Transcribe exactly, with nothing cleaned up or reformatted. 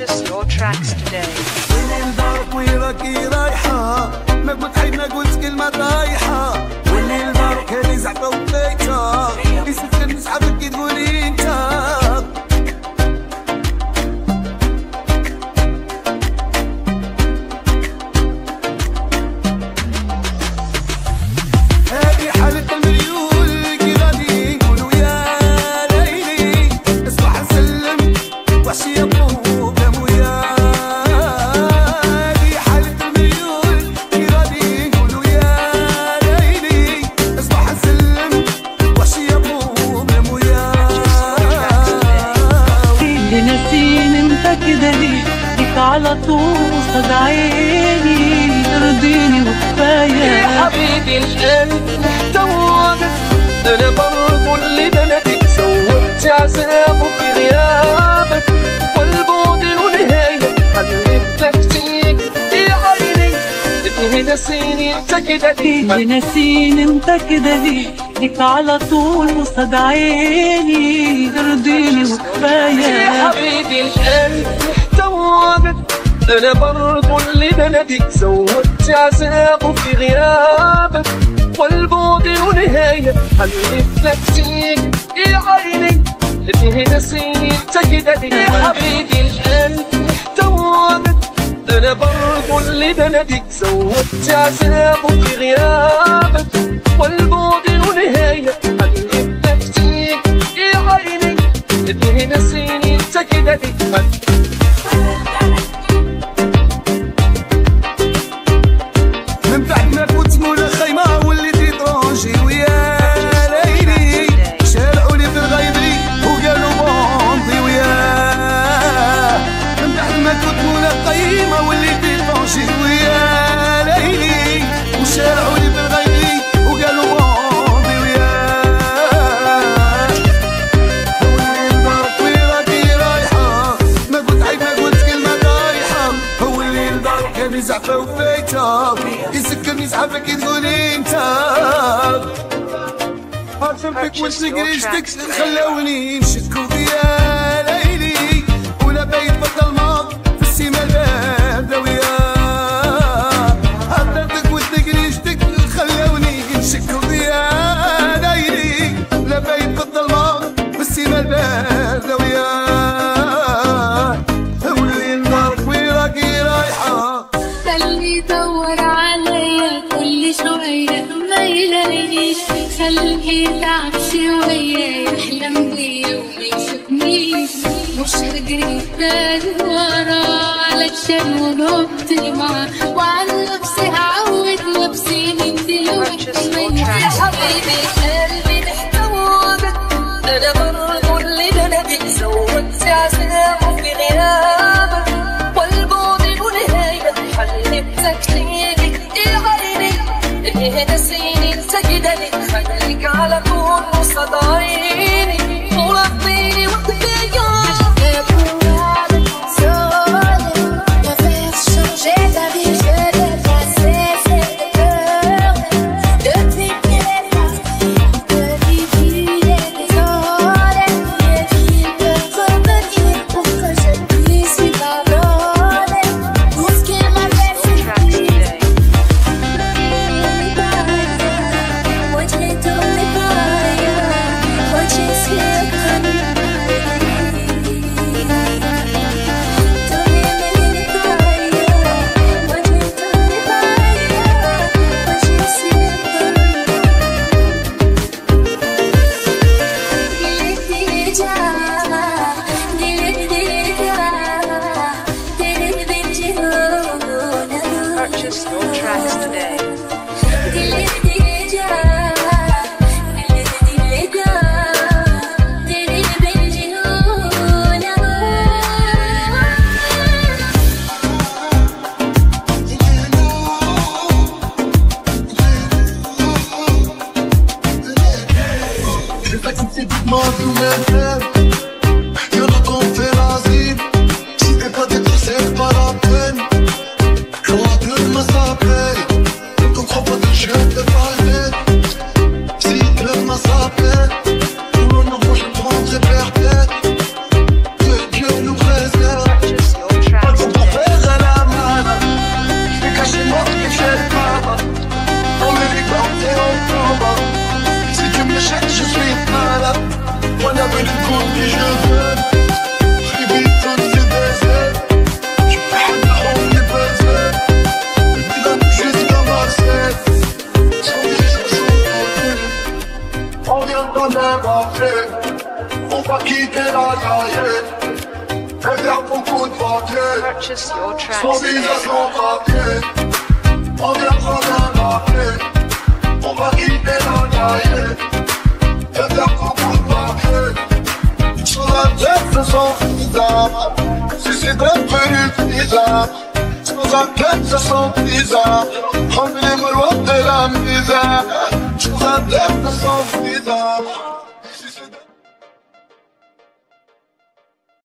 Purchase your tracks today. وين دارك وين راكي رايحة؟ ما قلت حيد ما قلت كلمة رايحة. وين دارك هاني زعما وفايتة يسكن صحابك كي تقولي انت. هادي حالة المليون كي غادي نقولو يا ليلي اصبح نسلم وحشي يطلب يا مويا. هادي حالة المليون كي غادي نقولو يا ليلي اصبح نسلم وحشي يطلب يا مويا. اللي ناسين انت كده ليه ليك على طول قصاد عيني ترضيني وكفايه يا حبيبي القلب محتواك انا برضو اللي بلدك زودت عذابه في غيابك والبعد له نهايه حلفتك فيك يا عيني اللي ناسيني انت كده ليه اللي ناسين انت كده ليه ليك على طول قصاد عيني ترضيني وكفايه يا حبيبي القلب محتواك انا برضو اللي بلدك زودت عذابه في غيابك والبعد له نهايه حلفتك فيك يا عيني اللي ناسيني انت كده ليه يا حبيبي القلب محتواك انا برضو اللي بلدك زودت عذابه في غيابك والبعد له نهايه حلفتك فيك يا عيني اللي ناسيني انت كده ليه. من بعد ما كنت مولا خيمة وليت إترونجي ويا ليلي شارعوني في الغيبري وقالوا بوندي وياه. من بعد ما كنت مولا خيمة وليت إترونجي ويا ليلي وشارعوني في الغيبري وقالوا بوندي وياه. هو اللي لدارك وين راكي رايحة؟ ما قلت عيب ما قلت كلمة رايحة. هو اللي لدارك هاني زعفة وفايتة يسكرني صحابك كي تقولي انت. عارفة بك واش نقريشتك خلاوني نشكو يا ليلي ولا بايت في الظلمة في السما الباردة وياه. عرفتك واش نقريشتك خلاوني نشكو يا ليلي لا بايت في الظلمة في السما الباردة وياه. هولي لدارك وين راكي رايحة؟ خلي يدور عليا كل شوية ما يلاقينيش خليه يلعب شوية يحلم بيا وما يشوفنيش مش هجري تاني وراه علشان وقفت معاه وعن نفسي هعود نفسي من دلوقتي ما يا حبيبي قلبي محتواك انا برضو اللي بلدك زودت عذابه في غيابك والبعد له نهاية حلفتك تيجي يا عيني اللي ناسيني انت كده ليه خليك على طول قصاد عيني وربيني وكفايه. Purchase your tracks today. Purchase your va quitter la taillette et faire beaucoup de papier. Purchase your tracks Son visage today. non papier, on vient prendre un papier. On va quitter la taillette et faire beaucoup de papier. Sur la tête ce sont bizarres, si c'est devenu bizarre. Sur la tête ce sont bizarres, emmenez-moi loin de la misère. Sur la tête ce sont bizarres.